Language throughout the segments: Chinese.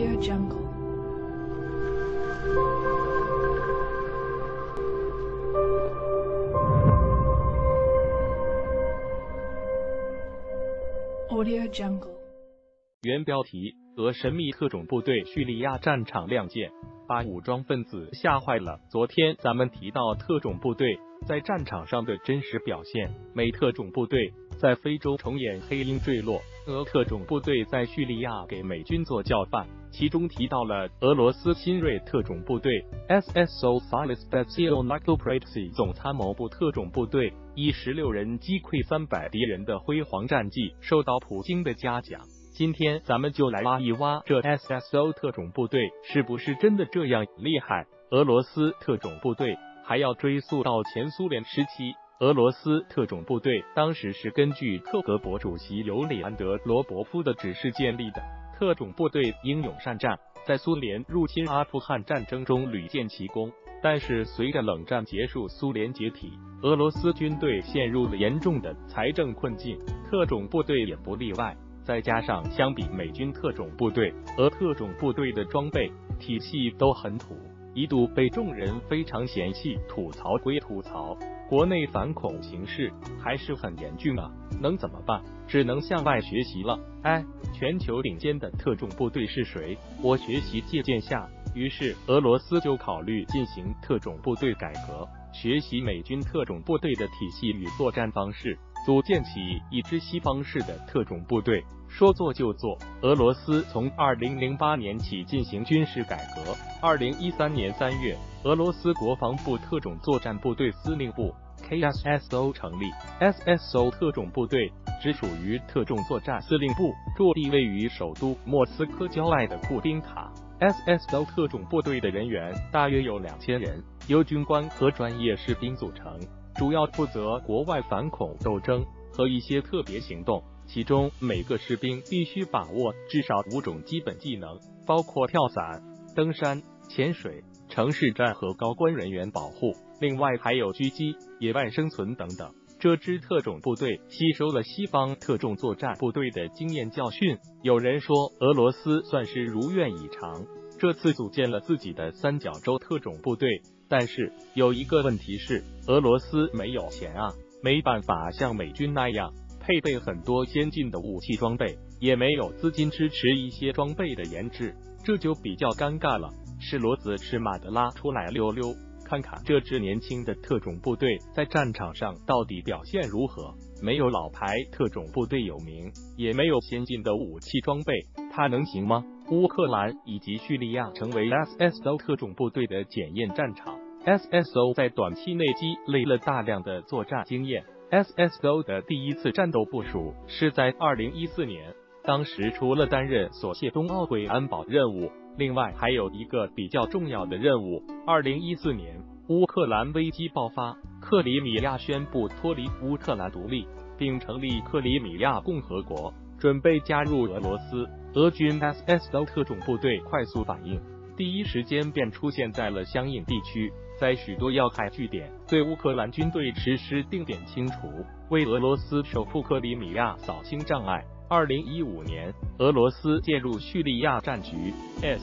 Audio Jungle. Audio Jungle. 原标题：俄神秘特种部队叙利亚战场亮剑，把武装分子吓坏了。昨天咱们提到特种部队在战场上的真实表现，美特种部队在非洲重演黑鹰坠落，俄特种部队在叙利亚给美军做教范。其中提到了俄罗斯新锐特种部队 SSO Special Operation 总参谋部特种部队以16人击溃300敌人的辉煌战绩，受到普京的嘉奖。今天咱们就来挖一挖这 SSO 特种部队是不是真的这样厉害。俄罗斯特种部队还要追溯到前苏联时期，俄罗斯特种部队当时是根据克格勃主席尤里安德罗伯夫的指示建立的。特种部队英勇善战，在苏联入侵阿富汗战争中屡建奇功。但是随着冷战结束，苏联解体，俄罗斯军队陷入了严重的财政困境，特种部队也不例外。再加上相比美军特种部队，俄特种部队的装备体系都很土，一度被众人非常嫌弃。吐槽归吐槽，国内反恐形势还是很严峻啊，能怎么办？只能向外学习了。全球顶尖的特种部队是谁？我学习借鉴下。于是俄罗斯就考虑进行特种部队改革，学习美军特种部队的体系与作战方式，组建起一支西方式的特种部队。说做就做，俄罗斯从2008年起进行军事改革。2013年3月，俄罗斯国防部特种作战部队司令部 KSSO 成立。SSO 特种部队直属于特种作战司令部，驻地位于首都莫斯科郊外的库宾卡。SSO 特种部队的人员大约有2000人，由军官和专业士兵组成，主要负责国外反恐斗争和一些特别行动。其中每个士兵必须把握至少5种基本技能，包括跳伞、登山、潜水、城市战和高官人员保护，另外还有狙击、野外生存等等。这支特种部队吸收了西方特种作战部队的经验教训，有人说俄罗斯算是如愿以偿，这次组建了自己的三角洲特种部队。但是有一个问题是，俄罗斯没有钱啊，没办法像美军那样配备很多先进的武器装备，也没有资金支持一些装备的研制，这就比较尴尬了。是骡子吃马的，拉出来溜溜，看看这支年轻的特种部队在战场上到底表现如何。没有老牌特种部队有名，也没有先进的武器装备，它能行吗？乌克兰以及叙利亚成为 SSO 特种部队的检验战场。SSO 在短期内积累了大量的作战经验。SSO 的第一次战斗部署是在2014年，当时除了担任索契冬奥会安保任务，另外还有一个比较重要的任务。2014年，乌克兰危机爆发，克里米亚宣布脱离乌克兰独立，并成立克里米亚共和国，准备加入俄罗斯。俄军 SSO 特种部队快速反应，第一时间便出现在了相应地区，在许多要害据点对乌克兰军队实施定点清除，为俄罗斯收复克里米亚扫清障碍。2015年，俄罗斯介入叙利亚战局，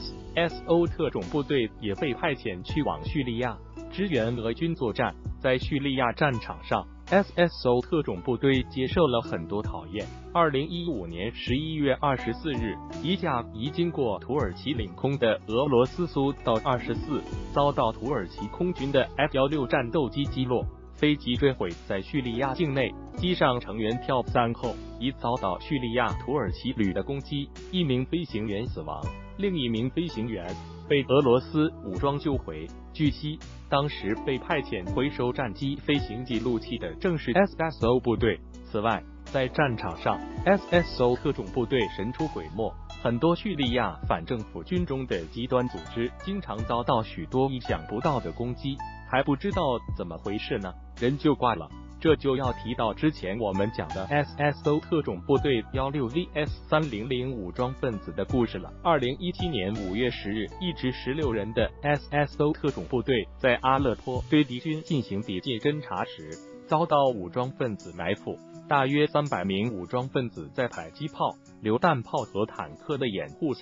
SSO 特种部队也被派遣去往叙利亚支援俄军作战。在叙利亚战场上， SSO 特种部队接受了很多考验。2015年11月24日，一架已经过土耳其领空的俄罗斯苏-24遭到土耳其空军的 F-16战斗机击落，飞机坠毁在叙利亚境内，机上成员跳伞后已遭到叙利亚土耳其旅的攻击，1名飞行员死亡，另1名飞行员被俄罗斯武装救回。据悉，当时被派遣回收战机飞行记录器的正是 SSO 部队。此外，在战场上 SSO 特种部队神出鬼没，很多叙利亚反政府军中的极端组织经常遭到许多意想不到的攻击，还不知道怎么回事呢，人就挂了。这就要提到之前我们讲的 SSO 特种部队 16VS300 武装分子的故事了。2017年5月10日，一支16人的 SSO 特种部队在阿勒颇对敌军进行敌界侦察时，遭到武装分子埋伏。大约300名武装分子在迫击炮、榴弹炮和坦克的掩护下，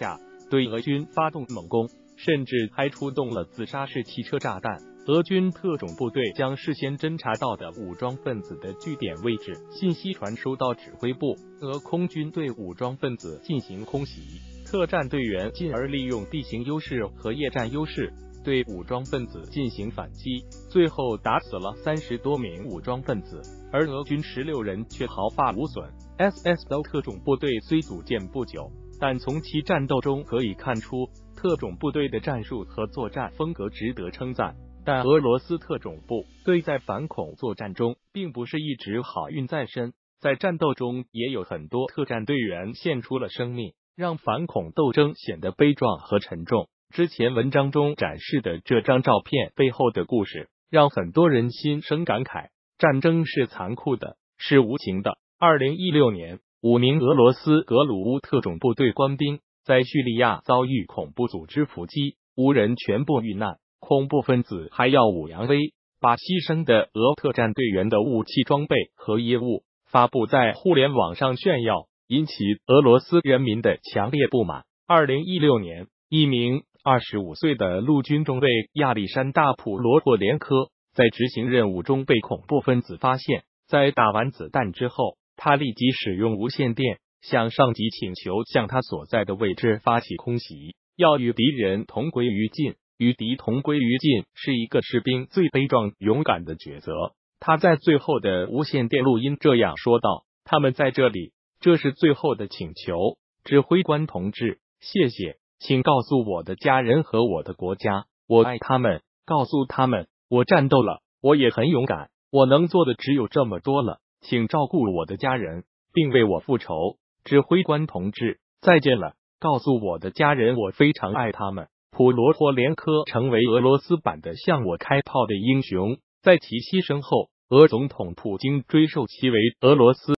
对俄军发动猛攻，甚至还出动了自杀式汽车炸弹。俄军特种部队将事先侦察到的武装分子的据点位置信息传输到指挥部，俄空军对武装分子进行空袭，特战队员进而利用地形优势和夜战优势对武装分子进行反击，最后打死了30多名武装分子，而俄军16人却毫发无损。SSO 特种部队虽组建不久，但从其战斗中可以看出，特种部队的战术和作战风格值得称赞。但俄罗斯特种部队在反恐作战中并不是一直好运在身，在战斗中也有很多特战队员献出了生命，让反恐斗争显得悲壮和沉重。之前文章中展示的这张照片背后的故事，让很多人心生感慨。战争是残酷的，是无情的。2016年，5名俄罗斯格鲁乌特种部队官兵在叙利亚遭遇恐怖组织伏击，5人全部遇难。恐怖分子还耀武扬威，把牺牲的俄特战队员的武器装备和衣物发布在互联网上炫耀，引起俄罗斯人民的强烈不满。2016年，一名25岁的陆军中尉亚历山大·普罗霍连科在执行任务中被恐怖分子发现，在打完子弹之后，他立即使用无线电向上级请求向他所在的位置发起空袭，要与敌人同归于尽。与敌同归于尽是一个士兵最悲壮勇敢的抉择。他在最后的无线电录音这样说道：他们在这里，这是最后的请求，指挥官同志，谢谢，请告诉我的家人和我的国家，我爱他们，告诉他们，我战斗了，我也很勇敢，我能做的只有这么多了，请照顾我的家人，并为我复仇。指挥官同志，再见了，告诉我的家人，我非常爱他们。普罗霍连科成为俄罗斯版的向我开炮的英雄，在其牺牲后，俄总统普京追授其为俄罗斯